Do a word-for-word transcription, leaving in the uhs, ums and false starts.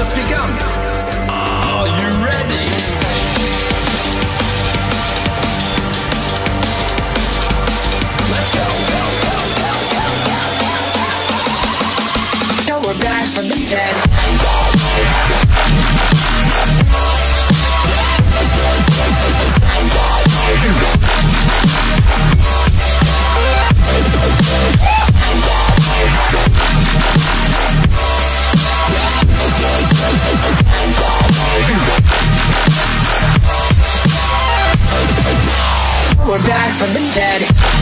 just begun. Are you ready? Let's go, go, go, go, go, go, go. Now we're back from the dead. We're back from the dead.